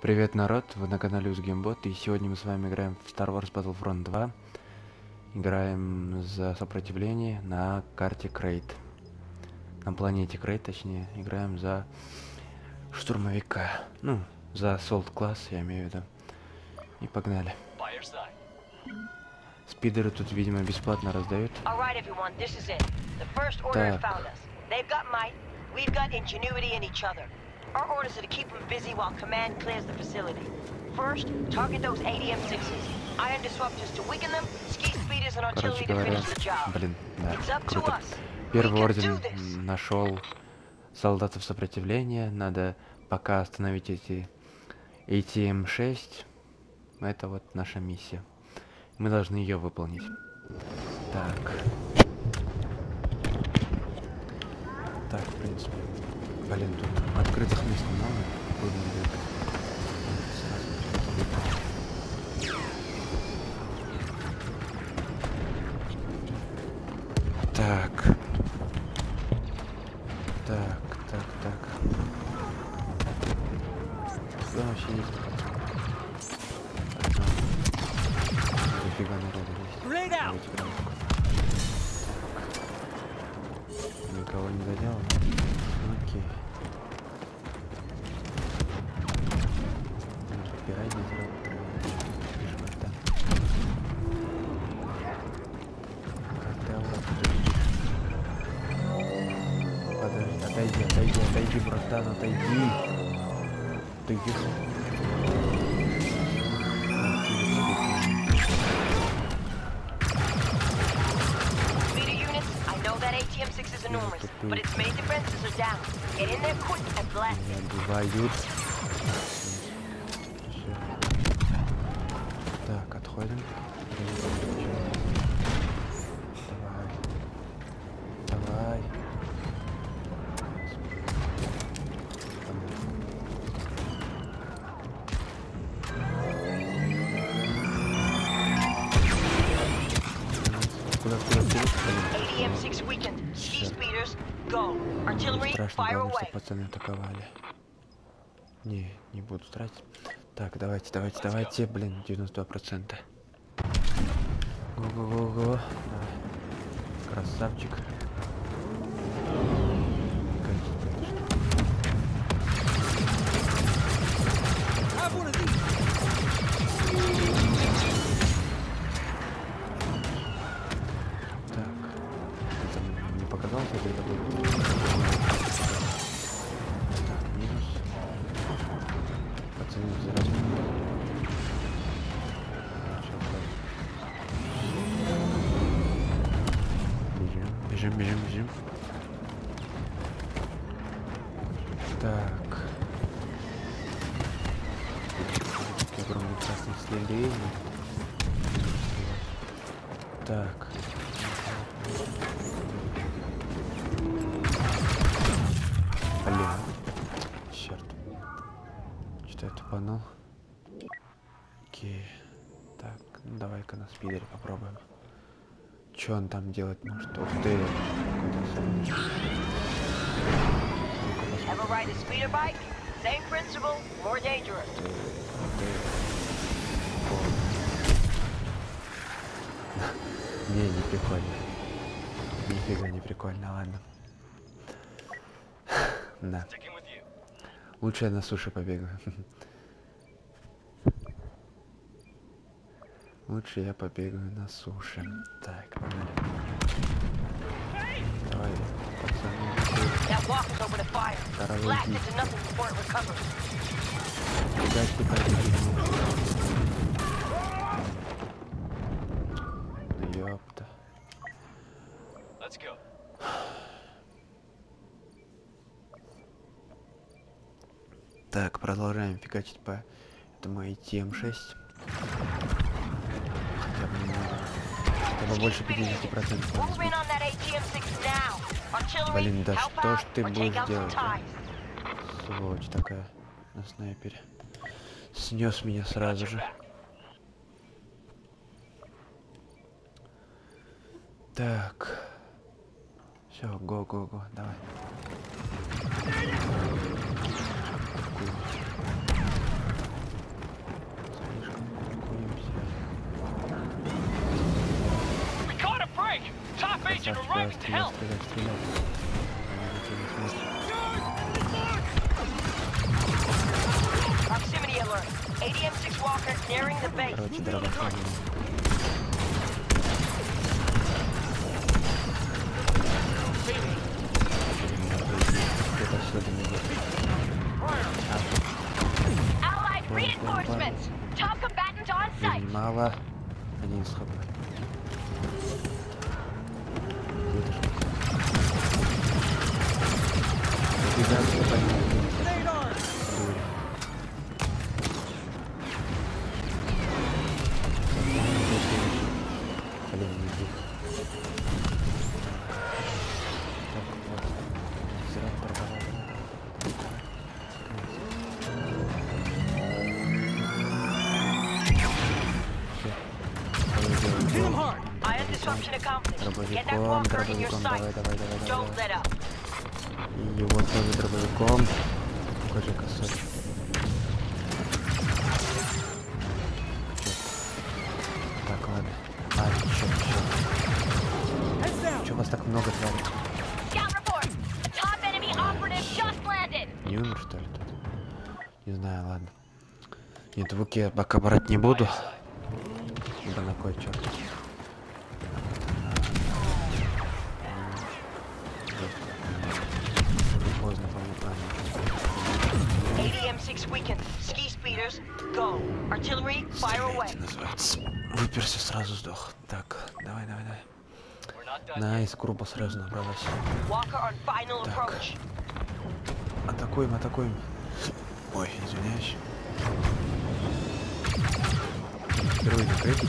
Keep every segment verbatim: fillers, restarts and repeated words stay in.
Привет, народ, вы на канале UseGameBot, и сегодня мы с вами играем в Star Wars Battlefront два. Играем за сопротивление на карте Крейт. На планете Крейт, точнее, играем за штурмовика. Ну, за Assault класс, я имею в виду. И погнали. Спидеры тут, видимо, бесплатно раздают. Так. Our orders are to keep them busy while command clears the facility. First, target those A D M sixes. Iron disruptors to weaken them, ski speeders and artillery to finish the job. Блин, да, круто. Первый орден нашел солдатов сопротивления. Надо пока остановить эти A T M шесть. Это вот наша миссия. Мы должны ее выполнить. Так. Так, в принципе. Блин, тут открытых мест много. Так. Так, так, так. Что вообще есть? Дофига народу есть. Никого не доделал? Окей. Подожди, отойди, отойди, отойди, братан, отойди. Ты где? Убивают. Так, отходим. Давай. Давай. Куда, куда, куда? Страшно, главное, что пацаны атаковали. Не, не буду тратить. Так, давайте, давайте, давайте, блин, девяносто два процента. Го-го-го-го. Красавчик. Так, это не показалось, это такой. Бежим, бежим, бежим. Так. Огромный красный след. Так. Блин. Черт. Что-то я тупанул. Окей. Так, ну давай-ка на спидере попробуем. Что он там делать может? Ух ты! Не, не прикольно. Нифига не прикольно, ладно. Да. Лучше я на суше побегаю. Лучше я побегаю на суше. Так, погнали. Давай, пацаны. Здоровый иди. Куда ты побежишь? Да ёпта. Так, продолжаем фигачить по этому A T M шесть. Хотя бы больше пятидесяти процентов. Блин, да что ж ты будешь делать? А? Сволочь такая на снайпере. Снес меня сразу же. Так. Все, го-го-го, давай. Красавчик, давай, стрелять, стрелять, стрелять. Они никто не смотрит. Proximity alert. A D M six Walker nearing the base. Короче, дробашами. Это все для меня. Allied reinforcements. Top combatant on site. Мало. Один сход. Ion disruption accomplished. Get that Дробовиком, walker in your дробовиком, sight. давай, давай, давай, Don't давай. let up. И его тоже дробовиком. Покажи косой. Так, ладно. А, чё, чё? Чё вас так много творит? Scout report. A top enemy operative just landed. Не умер, что ли, тут? Не знаю, ладно. Нет, звуки я пока брать не буду. Да на кой черт. Поздно, по-моему. A D M six weakened. Ski speeders, go. Artillery, fire away. Стреляйте, называется. Выперся, сразу сдох. Так, давай, давай, давай. Найс, группа сразу набралась. Walker on final Так. approach. Атакуем, атакуем. Ой, извиняюсь. Впервые закрытый.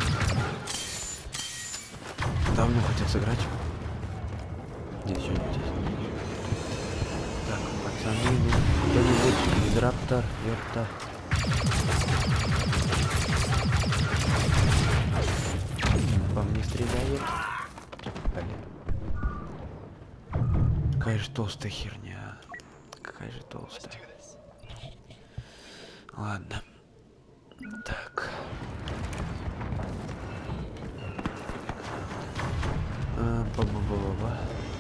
Давно хотел сыграть. Здесь что-нибудь есть. Так, пацаны, ну, кто-нибудь, Дизраптор, Верта. По мне стреляет. Блин. Какая же толстая херня. Какая же толстая. Ладно. Так. А, ба-ба-ба-ба-ба.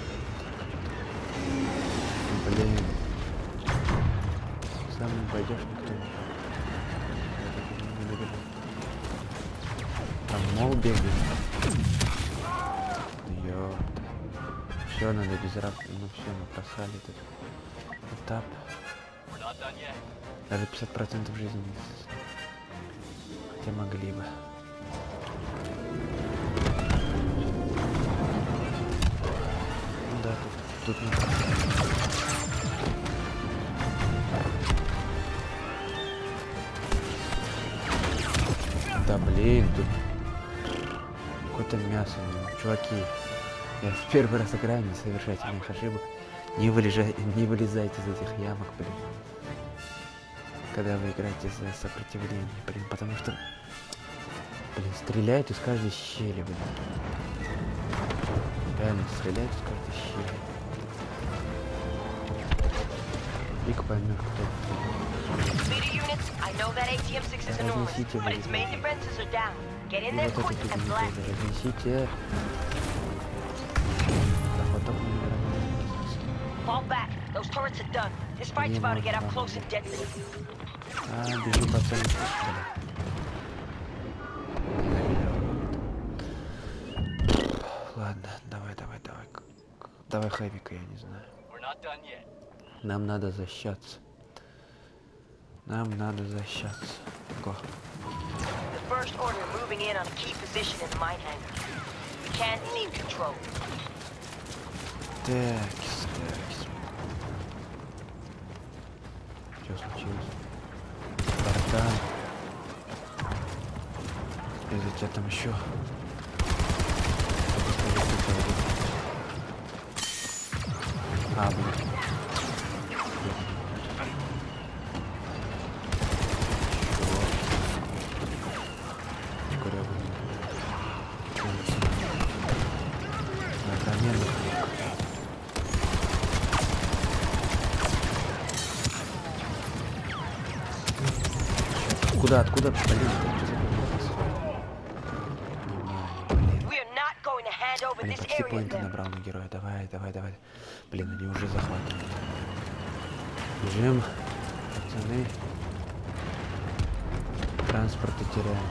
Блин. Сам не пойдешь, никто не. Не добежит. Там мол бегает. Ёпта. Все, надо без раб. Ну все, мы просрали этот этап. Даже пятьдесят процентов жизни. Хотя могли бы. Ну да, тут, тут не просрали. Да блин, тут какое-то мясо. Чуваки, я в первый раз играю, не совершайте моих ошибок. Не, вылежай, не вылезайте из этих ямок, блин. Когда вы играете за сопротивление, блин, потому что, блин, стреляют из каждой щели, блин. Реально стреляют из каждой щели. Вик поймет, кто. Разнесите, блин. И вот эту фигню тоже разнесите. Так, вот так не Fall back. Those turrets are done. This fight's about to get up close and deadly. А, бежу по центру, что ли? Ладно, давай, давай, давай. Давай хэвика, я не знаю. Нам надо защищаться. Нам надо защищаться. Го. The first order moving in on a key position in the mine hangar. We can't leave control. Такс, такс. Что случилось? Братан. Из-за тебя там еще. А, блин. Скоро я буду. Огроменный. Куда, откуда? Блин, что за Блин, this почти area поинты then. набрал на героя. Давай, давай, давай. Блин, они уже захватывают. Бежим, пацаны. Транспорты теряем.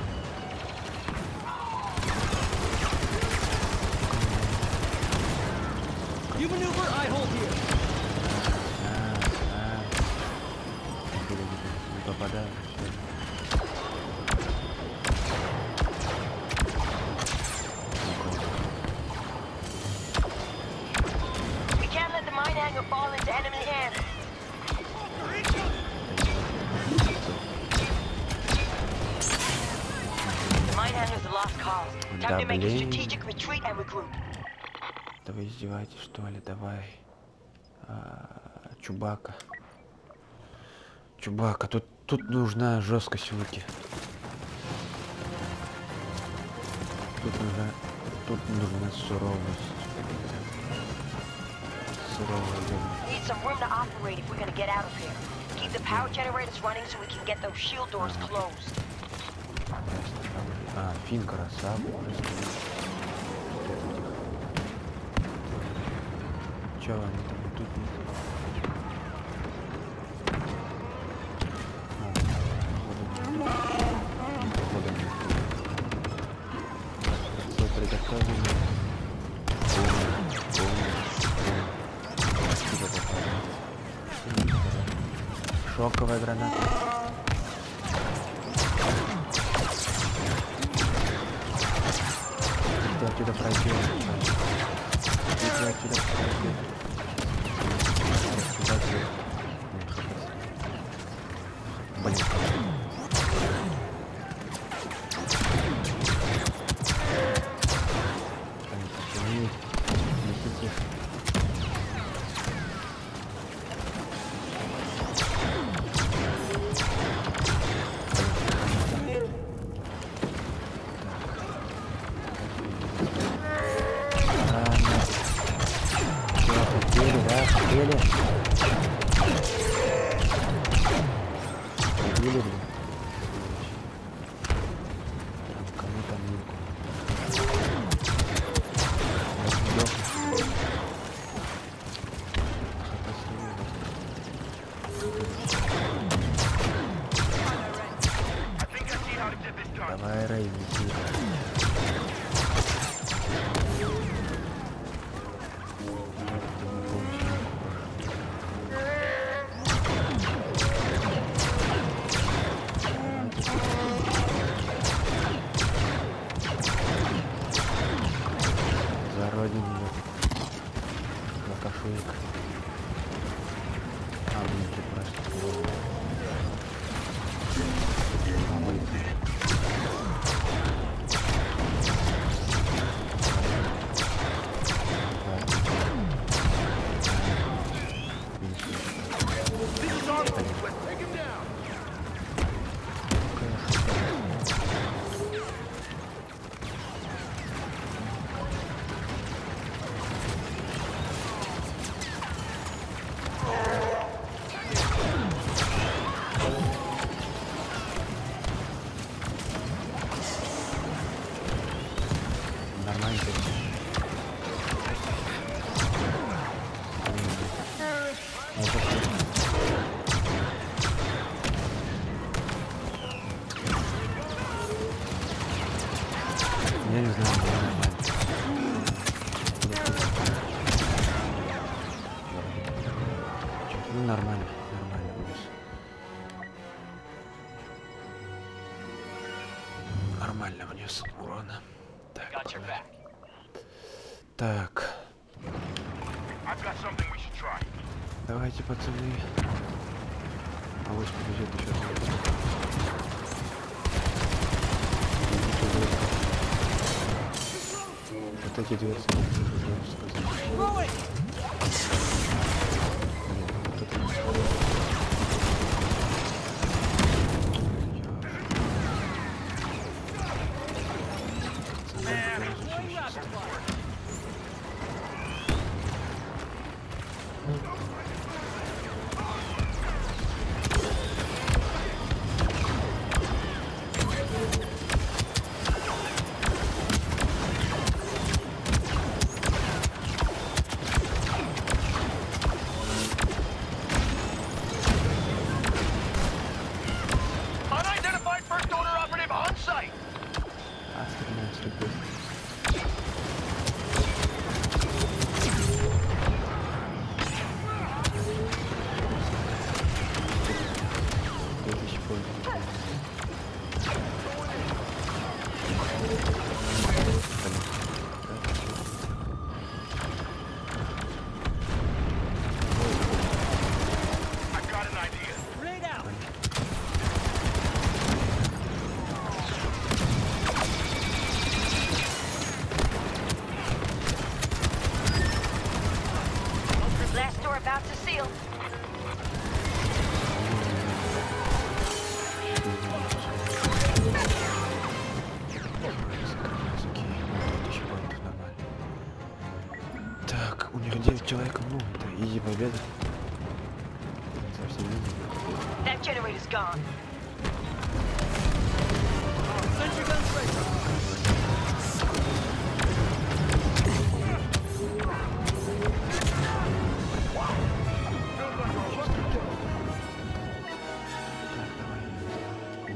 You maneuver, I hold here. А, а. Не попадаю. We can't let the mine hanger fall into enemy hands. The mine hanger's a lost cause. Time to make a strategic retreat and regroup. Да вы издеваетесь, что ли? Давай. А, Чубака. Чубака, тут, тут нужна жесткость луки. Тут нужна, тут нужна суровость. Суровая. Need some room to operate if we're gonna get out of here. Keep the power generators running so we can get those shield doors closed. А, Фин красавчик. Чё они там тут не... Походу не... Все приготовили. Шоковая граната. Ты отсюда пройдешь. Ты отсюда пройдешь. Блин. Пацаны, несите. Хотели? Убили, блин. Кому там милку? Давай, Рэй, неси. За родину. Лакашуек. А, блин, ты просто. А, блин. Нормально. Я не знаю, нормально. Ну нормально, нормально будет. Нормально внес урона. Так. Так. Давайте, пацаны. А вот побежит еще. Вот эти две сказать. Grenade out. Last door about to seal. Так, у них девять человек, ну, это изи победа. Совсем изи. That generator's gone. Sentry guns ready. Так, давай.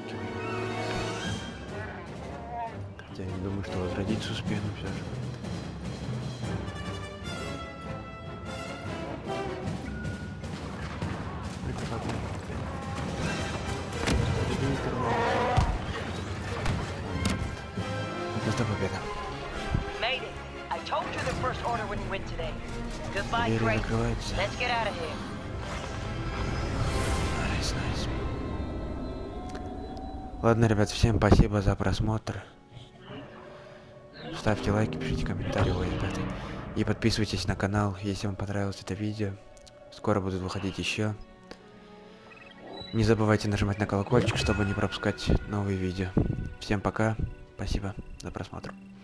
Хотя я не думаю, что возродиться успеем все же. Это победа. Made it. I told you the First Order wouldn't win today. Goodbye, Двери Crate. закрываются. Let's get out of here. Найс, найс. Ладно, ребят, всем спасибо за просмотр. Ставьте лайки, пишите комментарии, ой, ребята. И подписывайтесь на канал, если вам понравилось это видео. Скоро будут выходить еще. Не забывайте нажимать на колокольчик, чтобы не пропускать новые видео. Всем пока, спасибо за просмотр.